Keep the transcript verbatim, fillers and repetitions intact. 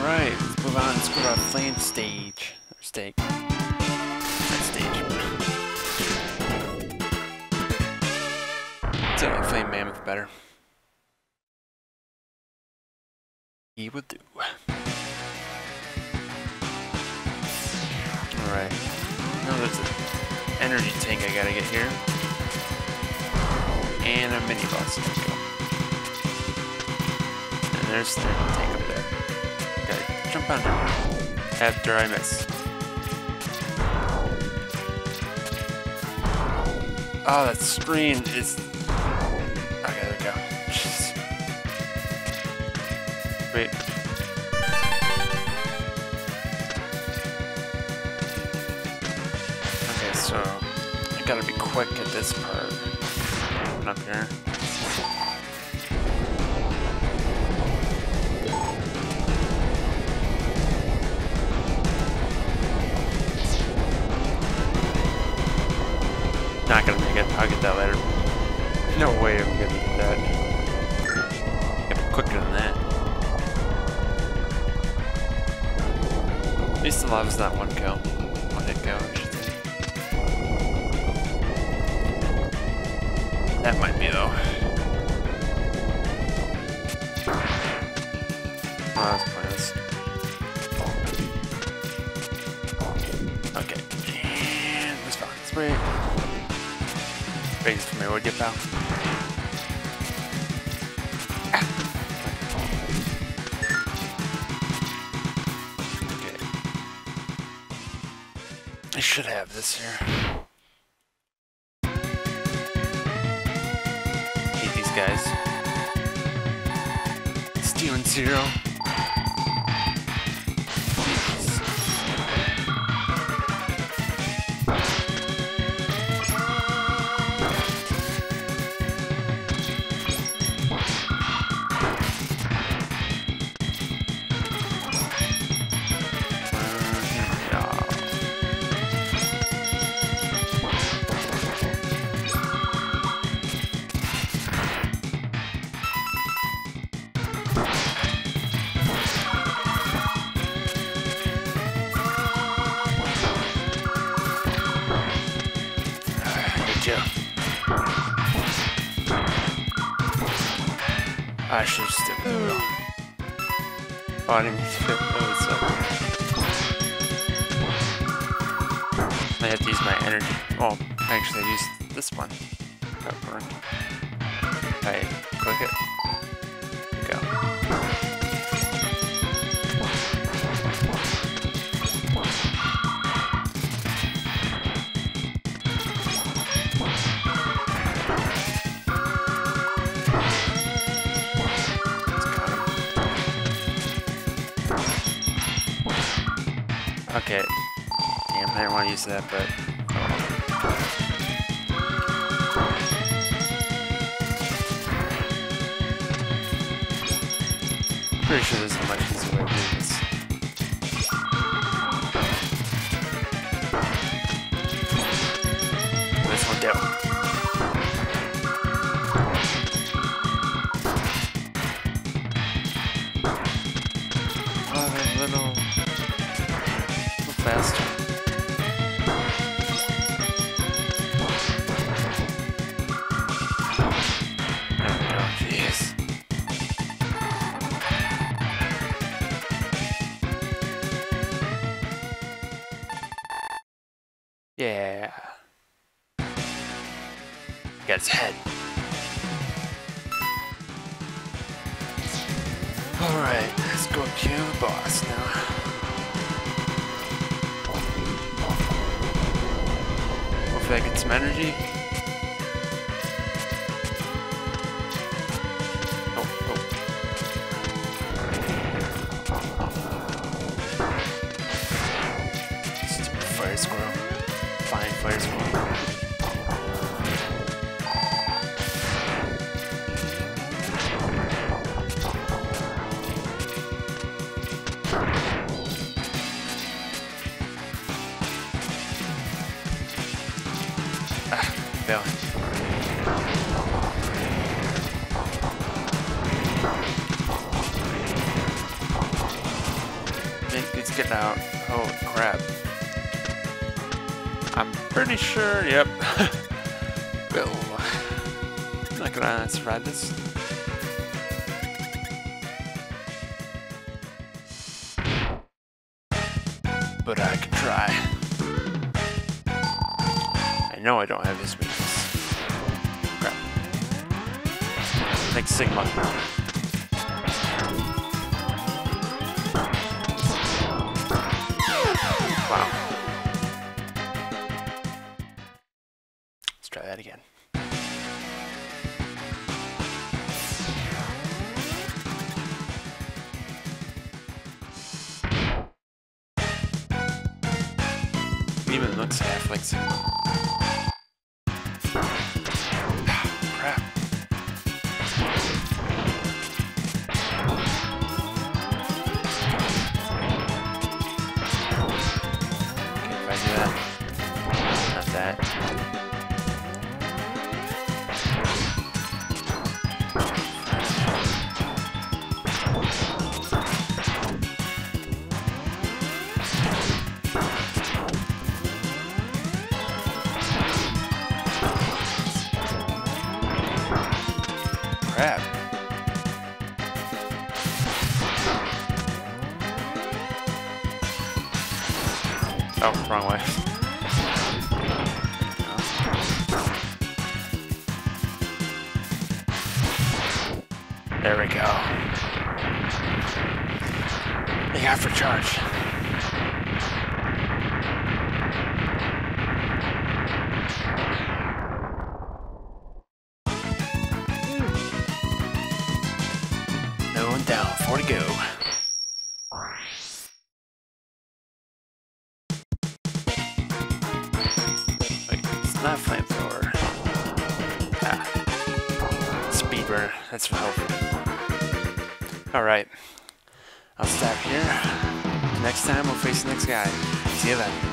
Alright, let's move on. Let's go to a flame stage. Or stake. That stage. So like flame mammoth better. He would do. Alright. Now there's an energy tank I gotta get here. And a mini boss. There we go. And there's the tank up there. Gotta jump on him. After I miss. Oh, that screen is... Okay, there we go. Jeez. Wait. Okay, so... I gotta be quick at this part. Up here. Not gonna make it. I'll get that later. No way I'm gonna get that. Gotta be quicker than that. At least the lava's not one kill. One hit kill, I should say. That might be though. Oh, that's pointless. Okay. And respawn. Spray. Spray this for me, would you, pal? Ah. Okay. I should have this here. Hate these guys. Steel and Zero. I should just did it. Oh, I didn't mean to fit those up. I have to use my energy. Well, actually, I used this one. Got burned. I click it. Go. Okay. Damn, I didn't want to use that, but... Pretty sure there's a much easier way to do this. This one down. Oh, that little... faster. There we go, jeez. Yeah. Got his head. Alright, let's go kill the boss now. Hopefully I get some energy. Oh, oh. Stupid fire squirrel. Fine fire squirrel. it out. Oh crap. I'm pretty sure, yep. Well, I'm not gonna survive this. But I can try. I know I don't have his weakness. Crap. Thanks, Sigma. Wow. Let's try that again. Even looks half like Sigma. Crap. Okay, if I do that. Not that. Crap. Oh, wrong way. There we go. They got for charge. No one down, four to go. Wait, it's not a flamethrower. Ah. Speed burner, that's helpful. Alright. I'll stop here. Next time we'll face the next guy. See you then.